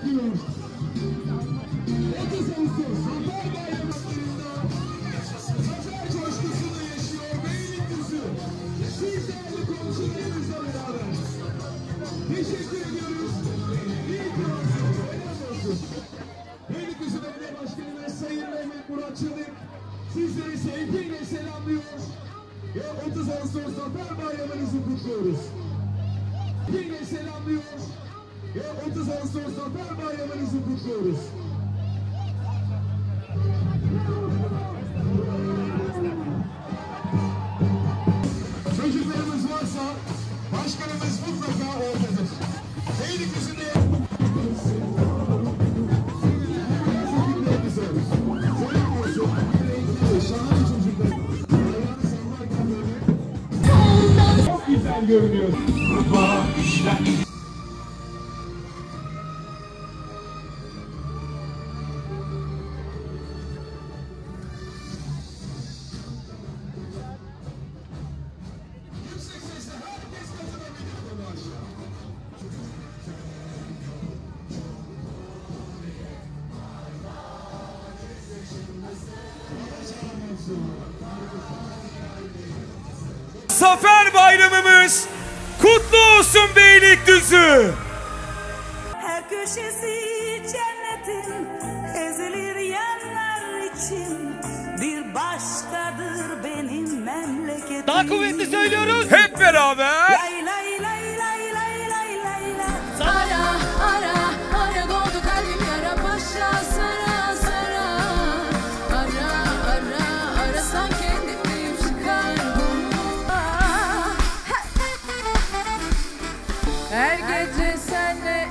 bekliyor. 30 Ağustos Zafer Bayramı'nda zafer coşkusunu yaşıyor Beylikdüzü. Siz değerli komşularımızla beraber. Teşekkür ediyoruz. İyi prensip, helal olsun. Beylikdüzü Belediye Başkanımız Sayın Mehmet Murat Çelik sizleri sevgiyle selamlıyor. Ve 30 Ağustos Zafer Bayramınızı kutluyoruz. Sevgiyle selamlıyor. Ve 30 Ağustos Zafer Bayramınızı kutluyoruz. Çocuklarımız varsa başkanımız mutlaka oradadır. Beylikdüzü'nde çok güzel görünüyor. Yüksek sesle herkes katılabilir bu aşağı. Zafer Bayramımız kutlu olsun Beylikdüzü. Her köşesi cennetin ezilir yanlar için. Bir başkadır benim memleketim. Daha kuvvetli söylüyoruz. Hep beraber. Lay lay lay lay lay lay lay lay. Ara ara ara doldu kalbim yara başa sara sara. Ara ara arasan kendimdeyim çıkar bunu. Her gece senle